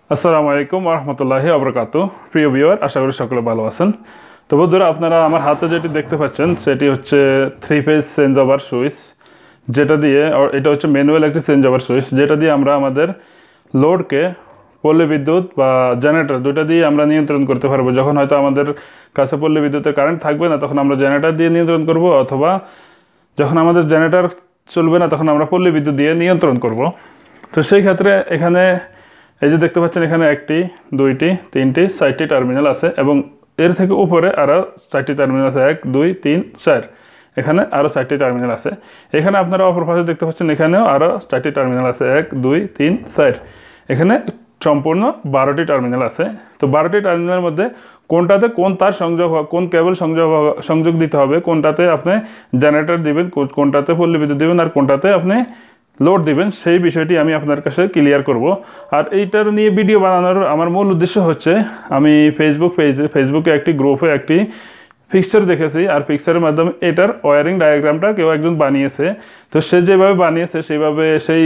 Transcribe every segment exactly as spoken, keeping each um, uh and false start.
আসসালামু আলাইকুম ওয়া রাহমাতুল্লাহি ওয়া বারাকাতুহু। প্রিয় ভিউয়ার, আশা করি সকলে ভালো আছেন। তো বন্ধুরা, আপনারা আমার হাতে যেটি দেখতে পাচ্ছেন সেটি হচ্ছে three phase change over switch, যেটা দিয়ে এটা হচ্ছে ম্যানুয়াল একটি চেঞ্জ ওভার সুইচ, যেটা দিয়ে আমরা আমাদের লোডকে পল্লী বিদ্যুৎ বা জেনারেটর দুটো দিয়ে আমরা নিয়ন্ত্রণ করতে পারবো। যখন হয়তো আমাদের কাছে পল্লী বিদ্যুতের কারেন্ট থাকবে না, তখন আমরা জেনারেটর দিয়ে নিয়ন্ত্রণ করব, অথবা যখন আমাদের জেনারেটর চলবে না তখন আমরা পল্লী বিদ্যুৎ দিয়ে নিয়ন্ত্রণ করব। তো সেই ক্ষেত্রে এখানে এই যে দেখতে পাচ্ছেন, এখানে একটি, দুইটি, তিনটি, চারটি টার্মিনাল আছে এবং এর থেকে উপরে আরও চারটি টার্মিনাল আছে, এক, দুই, তিন, চার। এখানে আরও চারটি টার্মিনাল আছে। এখানে আপনারা অপর পাশে দেখতে পাচ্ছেন, এখানেও আরও চারটি টার্মিনাল আছে, এক, দুই, তিন, চার। এখানে সম্পূর্ণ বারোটি টার্মিনাল আছে। তো বারোটি টার্মিনালের মধ্যে কোনটাতে কোন তার সংযোগ, কোন কেবল সংযোগ সংযোগ দিতে হবে, কোনটাতে আপনি জেনারেটর দিবেন, কোনটাতে পল্লী বিদ্যুৎ দিবেন, আর কোনটাতে আপনি লোড দিবেন, সেই বিষয়টি আমি আপনার কাছে ক্লিয়ার করব। আর এইটার নিয়ে ভিডিও বানানোর আমার মূল উদ্দেশ্য হচ্ছে, আমি ফেসবুক পেজে ফেসবুকে একটি গ্রুপে একটি পিকচার দেখেছি, আর পিকচারের মাধ্যমে এটার ওয়্যারিং ডায়াগ্রামটা কেউ একজন বানিয়েছে। তো সে যেভাবে বানিয়েছে সেইভাবে সেই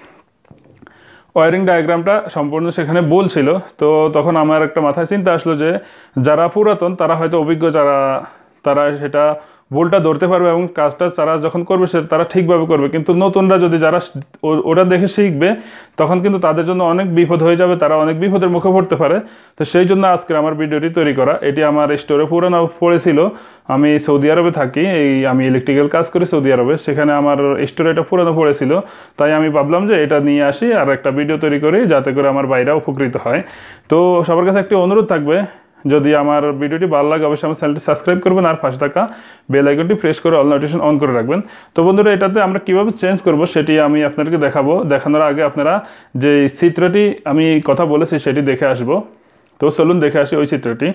ওয়্যারিং ডায়াগ্রামটা সম্পূর্ণ সেখানে বলছিল। তো তখন আমার একটা মাথায় চিন্তা আসলো যে যারা পুরাতন, তারা হয়তো অভিজ্ঞ, যারা তারা সেটা ভুলটা ধরতে পারবে এবং কাজটা তারা যখন করবে সে তারা ঠিকভাবে করবে। কিন্তু নতুনরা যদি যারা ওটা দেখে শিখবে, তখন কিন্তু তাদের জন্য অনেক বিপদ হয়ে যাবে, তারা অনেক বিপদের মুখে পড়তে পারে। তো সেই জন্য আজকে আমার ভিডিওটি তৈরি করা। এটি আমার স্টোরে পুরানো পড়েছিল। আমি সৌদি আরবে থাকি, এই আমি ইলেকট্রিক্যাল কাজ করি সৌদি আরবে, সেখানে আমার স্টোরে এটা পুরানো পড়েছিল। তাই আমি ভাবলাম যে এটা নিয়ে আসি আর একটা ভিডিও তৈরি করি, যাতে করে আমার বাইরা উপকৃত হয়। তো সবার কাছে একটি অনুরোধ থাকবে, যদি আমার ভিডিওটি ভালো লাগে অবশ্যই আমার চ্যানেলটি সাবস্ক্রাইব করবেন আর পাশে থাকা বেল আইকনটি প্রেস করে অল নোটিফিকেশন অন করে রাখবেন। তো বন্ধুরা, এটাতে আমরা কীভাবে চেঞ্জ করব সেটি আমি আপনাদেরকে দেখাবো। দেখানোর আগে আপনারা যে চিত্রটি আমি কথা বলেছি সেটি দেখে আসব। তো চলুন দেখে আসি ওই চিত্রটি।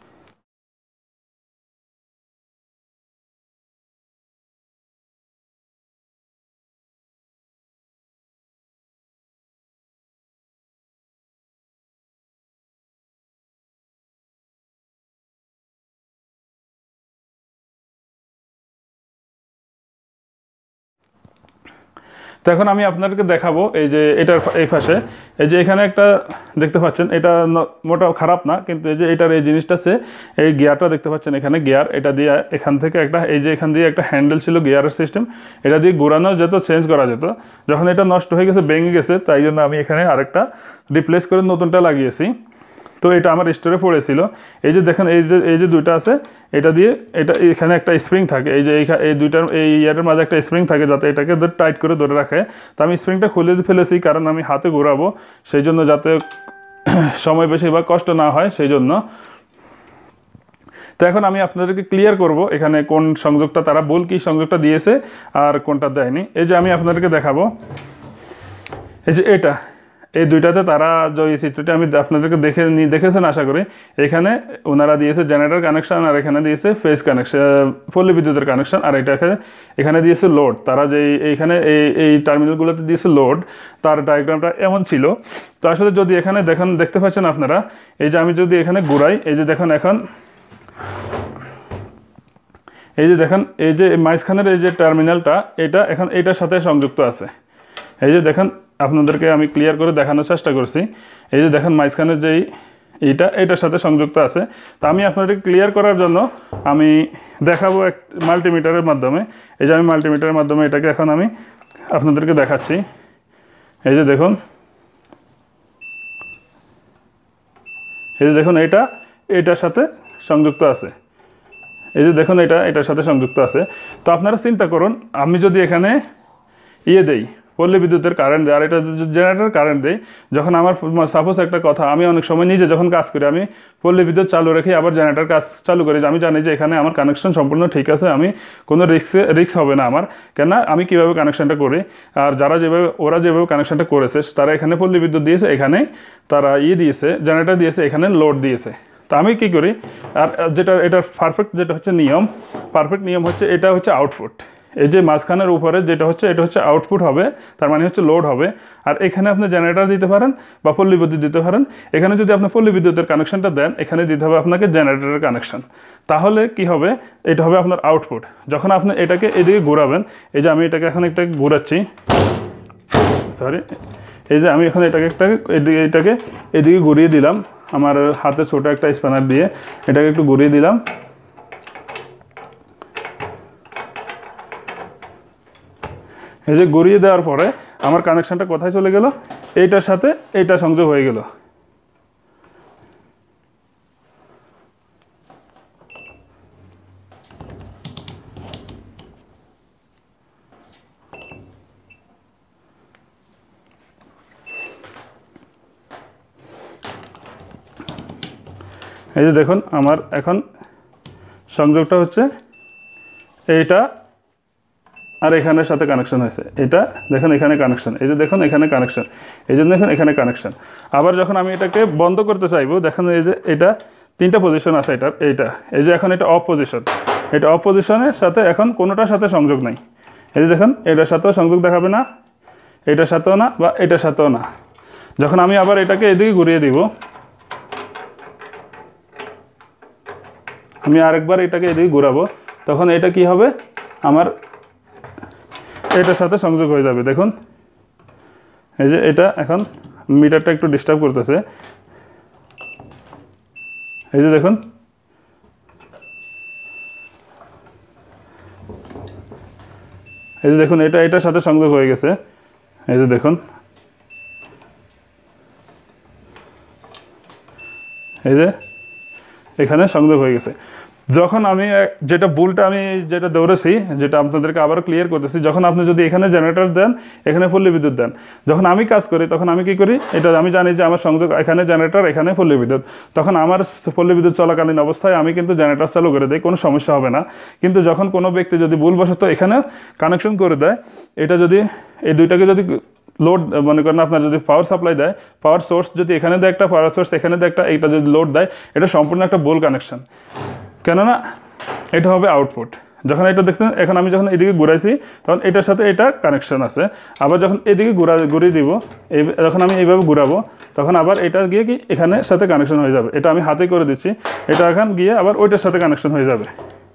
তো এখন আমি আপনাদেরকে দেখাবো, এই যে এটার এই পাশে এই যে এখানে একটা দেখতে পাচ্ছেন, এটা মোটা খারাপ না, কিন্তু এই যে এটার এই জিনিসটা আছে, এই গিয়ারটা দেখতে পাচ্ছেন, এখানে গিয়ার, এটা দিয়ে এখান থেকে একটা, এই যে এখান দিয়ে একটা হ্যান্ডেল ছিল গিয়ারের সিস্টেম, এটা দিয়ে ঘোরানো যেত, চেঞ্জ করা যেত। যখন এটা নষ্ট হয়ে গেছে, ভেঙে গেছে, তাই জন্য আমি এখানে আরেকটা রিপ্লেস করে নতুনটা লাগিয়েছি। তো এটা আমার স্টোরে পড়েছিল। এই যে দেখেন, এই যে এই যে দুইটা আছে, এটা দিয়ে এটা এখানে একটা স্প্রিং থাকে, এই যে এই দুইটার এই ইয়ারের মাঝে একটা স্প্রিং থাকে, যাতে এটাকে টাইট করে ধরে রাখে। তো আমি স্প্রিংটা খুলে ফেলেছি, কারণ আমি হাতে ঘোরাবো, সেই জন্য, যাতে সময় বেশি বা কষ্ট না হয় সেই জন্য। তো এখন আমি আপনাদেরকে ক্লিয়ার করব এখানে কোন সংযোগটা তারা ভুল, কি সংযোগটা দিয়েছে আর কোনটা দেয়নি। এই যে আমি আপনাদেরকে দেখাবো, এই যে এটা, এই দুইটাতে তারা যে চিত্রটি আমি আপনাদেরকে দেখে দেখেছেন আশা করি, এখানে ওনারা দিয়েছে জেনারেটর কানেকশান, আর এখানে দিয়েছে ফেজ কানেকশান, পল্লী বিদ্যুতের কানেকশান, আর এটা এখানে দিয়েছে লোড। তারা যে এইখানে এই এই টার্মিনালগুলোতে দিয়েছে লোড, তার ডায়াগ্রামটা এমন ছিল। তো আসলে যদি এখানে দেখেন, দেখতে পাচ্ছেন আপনারা, এই যে আমি যদি এখানে ঘুরাই, এই যে দেখেন, এখন এই যে দেখেন, এই যে মাঝখানের এই যে টার্মিনালটা, এটা এখন এইটার সাথে সংযুক্ত আছে। এই যে দেখেন, আপনাদেরকে আমি ক্লিয়ার করে দেখানোর চেষ্টা করছি। এই যে দেখেন, মাঝখানের যেই এইটা এটার সাথে সংযুক্ত আছে। তো আমি আপনাদেরকে ক্লিয়ার করার জন্য আমি দেখাবো এক মাল্টিমিটারের মাধ্যমে। এই যে আমি মাল্টিমিটারের মাধ্যমে এটাকে এখন আমি আপনাদেরকে দেখাচ্ছি। এই যে দেখুন, এই যে দেখুন, এটা এটার সাথে সংযুক্ত আছে। এই যে দেখুন, এটা এটার সাথে সংযুক্ত আছে। তো আপনারা চিন্তা করুন, আমি যদি এখানে ইয়ে দেই, পল্লী বিদ্যুতের কারেন্ট দেয়, আর এটা জেনারেটর কারেন্ট দেয়, যখন আমার সাপোজ একটা কথা, আমি অনেক সময় নিজে যখন কাজ করি, আমি পল্লী বিদ্যুৎ চালু রেখে আবার জেনারেটর কাজ চালু করি, আমি জানি যে এখানে আমার কানেকশন সম্পূর্ণ ঠিক আছে, আমি কোনো রিক্সে রিক্স হবে না আমার। কেন, আমি কীভাবে কানেকশানটা করি, আর যারা যেভাবে ওরা যেভাবে কানেকশানটা করেছে, তারা এখানে পল্লী বিদ্যুৎ দিয়েছে, এখানে তারা ইয়ে দিয়েছে, জেনারেটর দিয়েছে, এখানে লোড দিয়েছে। তো আমি কী করি, আর যেটা এটার পারফেক্ট যেটা হচ্ছে নিয়ম, পারফেক্ট নিয়ম হচ্ছে, এটা হচ্ছে আউটপুট, এই যে মাঝখানের উপরে যেটা হচ্ছে, এটা হচ্ছে আউটপুট হবে, তার মানে হচ্ছে লোড হবে। আর এখানে আপনি জেনারেটর দিতে পারেন বা পল্লী বিদ্যুৎ দিতে পারেন। এখানে যদি আপনি পল্লী বিদ্যুতের কানেকশনটা দেন, এখানে দিতে হবে আপনাকে জেনারেটরের কানেকশন। তাহলে কি হবে, এটা হবে আপনার আউটপুট। যখন আপনি এটাকে এদিকে ঘোরাবেন, এই যে আমি এটাকে এখন একটা ঘোরাচ্ছি, সরি এই যে আমি এখন এটাকে একটা এদিকে এটাকে এদিকে ঘুরিয়ে দিলাম আমার হাতে ছোট একটা স্প্যানার দিয়ে এটাকে একটু ঘুরিয়ে দিলাম এই যে ঘুরিয়ে দেওয়ার পরে আমার কানেকশনটা কোথায় চলে গেল এইটার সাথে এইটা সংযোগ হয়ে গেল এই যে দেখুন আমার এখন সংযোগটা হচ্ছে এইটা আর এখানের সাথে কানেকশন হয়েছে এটা দেখুন এখানে কানেকশন এই যে দেখুন এখানে কানেকশন এই যে দেখুন এখানে কানেকশন আবার যখন আমি এটাকে বন্ধ করতে চাইবো দেখুন এই যে এটা তিনটা পজিশন আছে এটার এইটা এই যে এখন এটা অফ পজিশন এটা অফ পজিশনের সাথে এখন কোনোটার সাথে সংযোগ নাই এই যে দেখুন এটার সাথেও সংযোগ দেখাবে না এটার সাথেও না বা এটার সাথেও না যখন আমি আবার এটাকে এদিকে ঘুরিয়ে দিব আমি আরেকবার এটাকে এদিকে ঘোরাবো তখন এটা কি হবে আমার এটার সাথে সংযোগ হয়ে যাবে দেখুন এই যে এটা এখন মিটারটা একটু ডিস্টার্ব করতেছে এই যে দেখুন এই যে দেখুন এটা এটার সাথে সংযোগ হয়ে গেছে এই যে দেখুন এই যে এখানে সংযোগ হয়ে গেছে যখন আমি যেটা বুলটা আমি যেটা দৌড়েছি যেটা আপনাদেরকে আবার ক্লিয়ার করতেছি যখন আপনি যদি এখানে জেনারেটর দেন এখানে পল্লী বিদ্যুৎ দেন যখন আমি কাজ করি তখন আমি কি করি এটা আমি জানি যে আমার সংযোগ এখানে জেনারেটর এখানে পল্লী বিদ্যুৎ তখন আমার পল্লী বিদ্যুৎ চলাকালীন অবস্থায় আমি কিন্তু জেনারেটর চালু করে দিই কোনো সমস্যা হবে না কিন্তু যখন কোনো ব্যক্তি যদি ভুলবশত এখানে কানেকশন করে দেয় এটা যদি এই দুইটাকে যদি লোড মনে করেন আপনার যদি পাওয়ার সাপ্লাই দেয় পাওয়ার সোর্স যদি এখানে দেয় একটা পাওয়ার সোর্স এখানে দেয় একটা এইটা যদি লোড দেয় এটা সম্পূর্ণ একটা ভুল কানেকশন কেননা এটা হবে আউটপুট যখন এটা দেখছেন এখন আমি যখন এদিকে ঘুরাইছি তখন এটার সাথে এটা কানেকশন আছে আবার যখন এদিকে ঘুরা ঘুরিয়ে দিব এই যখন আমি এইভাবে ঘুরাবো তখন আবার এটা গিয়ে কি এখানে সাথে কানেকশন হয়ে যাবে এটা আমি হাতে করে দিচ্ছি এটা এখন গিয়ে আবার ওইটার সাথে কানেকশন হয়ে যাবে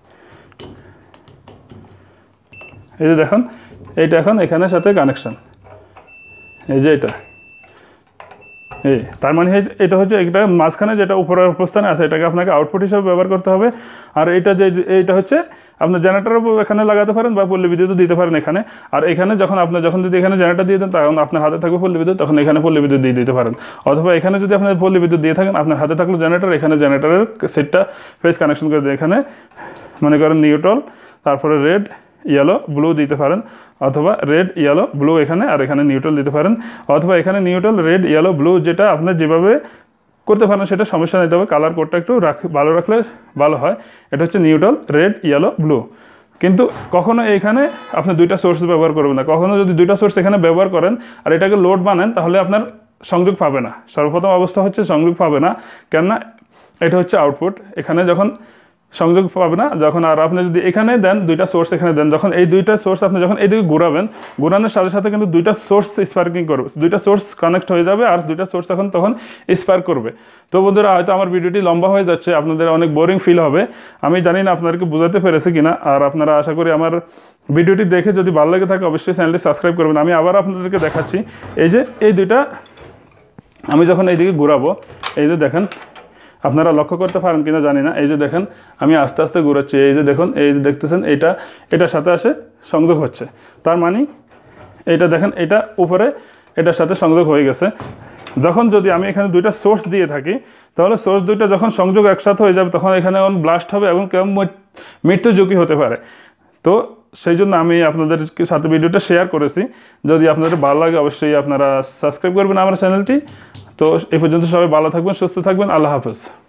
এই যে দেখুন এইটা এখন এখানের সাথে কানেকশন এই যে এটা এই তার মানে এটা হচ্ছে এটা মাঝখানে যেটা উপরের অবস্থানে আছে এটাকে আপনাকে আউটপুট হিসেবে ব্যবহার করতে হবে আর এটা যে এইটা হচ্ছে আপনার জেনারেটরও এখানে লাগাতে পারেন বা পল্লী বিদ্যুৎও দিতে পারেন এখানে আর এখানে যখন আপনার যখন যদি এখানে জেনারেটর দিয়ে দেন তখন আপনার হাতে থাকবে পল্লী বিদ্যুৎ তখন এখানে পল্লী বিদ্যুৎ দিয়ে দিতে পারেন অথবা এখানে যদি আপনার পল্লী বিদ্যুৎ দিয়ে থাকেন আপনার হাতে থাকলো জেনারেটর এখানে জেনারেটরের সেটটা ফেজ কানেকশন করে দিয়ে এখানে মনে করেন নিউট্রাল তারপরে রেড ইয়েলো ব্লু দিতে পারেন অথবা রেড ইয়েলো ব্লু এখানে আর এখানে নিউট্রাল দিতে পারেন অথবা এখানে নিউট্রাল রেড ইয়েলো ব্লু যেটা আপনার যেভাবে করতে পারেন সেটা সমস্যা নিতে হবে কালার কোডটা একটু রাখ ভালো রাখলে ভালো হয় এটা হচ্ছে নিউট্রাল রেড ইয়েলো ব্লু কিন্তু কখনো এখানে আপনি দুইটা সোর্স ব্যবহার করবেন না কখনো যদি দুইটা সোর্স এখানে ব্যবহার করেন আর এটাকে লোড বানান তাহলে আপনার সংযোগ পাবে না সর্বপ্রথম অবস্থা হচ্ছে সংযোগ পাবে না কেননা এটা হচ্ছে আউটপুট এখানে যখন সংযোগ পাবে না যখন আর আপনি যদি এখানে দেন দুইটা সোর্স এখানে দেন যখন এই দুইটা সোর্স আপনি যখন এইদিকে ঘুরাবেন ঘুরানোর সাথে সাথে কিন্তু দুইটা সোর্স স্পার্কিং করবে দুইটা সোর্স কানেক্ট হয়ে যাবে আর দুইটা সোর্স এখন তখন স্পার্ক করবে তো বন্ধুরা হয়তো আমার ভিডিওটি লম্বা হয়ে যাচ্ছে আপনাদের অনেক বোরিং ফিল হবে আমি জানি না আপনাদেরকে বোঝাতে পেরেছি কিনা আর আপনারা আশা করি আমার ভিডিওটি দেখে যদি ভালো লেগে থাকে অবশ্যই চ্যানেলটি সাবস্ক্রাইব করবেন আমি আবার আপনাদেরকে দেখাচ্ছি এই যে এই দুইটা আমি যখন এইদিকে ঘুরাবো এই যে দেখেন আপনারা লক্ষ্য করতে পারেন কিনা জানি না এই যে দেখেন আমি আস্তে আস্তে ঘুরাচ্ছি এই যে দেখুন এই যে দেখতেছেন এটা এটার সাথে আসে সংযোগ হচ্ছে তার মানে এটা দেখেন এটা উপরে এটার সাথে সংযোগ হয়ে গেছে যখন যদি আমি এখানে দুইটা সোর্স দিয়ে থাকি তাহলে সোর্স দুইটা যখন সংযোগ একসাথে হয়ে যাবে তখন এখানে ব্লাস্ট হবে এবং কেমন মৃত্যু ঝুঁকি হতে পারে তো সেই জন্য আমি আপনাদের সাথে ভিডিওটা শেয়ার করেছি যদি আপনাদের ভালো লাগে অবশ্যই আপনারা সাবস্ক্রাইব করবেন আমার চ্যানেলটি তো এই পর্যন্ত সবাই ভালো থাকবেন সুস্থ থাকবেন আল্লাহ হাফেজ